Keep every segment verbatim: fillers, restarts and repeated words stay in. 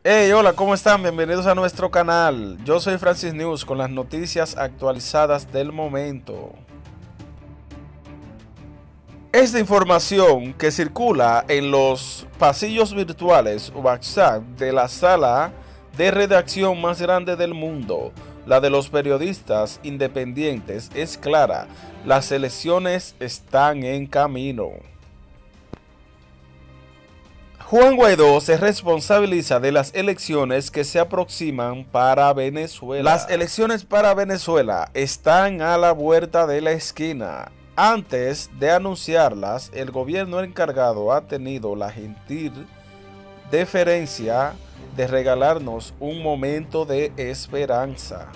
Hey, hola, ¿cómo están? Bienvenidos a nuestro canal. Yo soy Francis News con las noticias actualizadas del momento. Esta información que circula en los pasillos virtuales WhatsApp de la sala de redacción más grande del mundo, la de los periodistas independientes, es clara. Las elecciones están en camino. Juan Guaidó se responsabiliza de las elecciones que se aproximan para Venezuela. Las elecciones para Venezuela están a la vuelta de la esquina. Antes de anunciarlas, el gobierno encargado ha tenido la gentil deferencia de regalarnos un momento de esperanza.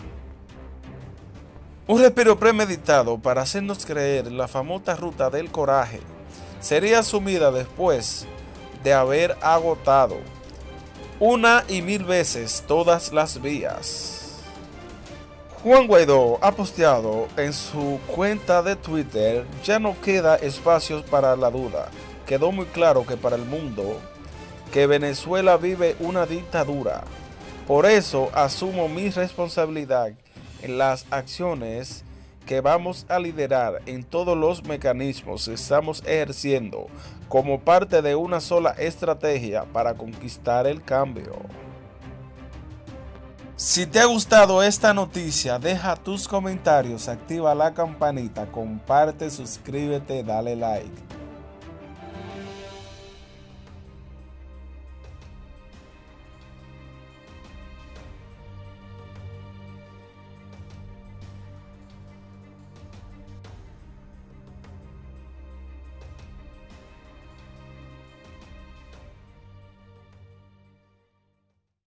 Un respiro premeditado para hacernos creer la famosa ruta del coraje sería asumida después de haber agotado una y mil veces todas las vías. Juan Guaidó ha posteado en su cuenta de Twitter: ya no queda espacios para la duda. Quedó muy claro que para el mundo que Venezuela vive una dictadura. Por eso asumo mi responsabilidad en las acciones que vamos a liderar en todos los mecanismos que estamos ejerciendo como parte de una sola estrategia para conquistar el cambio. Si te ha gustado esta noticia, deja tus comentarios, activa la campanita, comparte, suscríbete, dale like.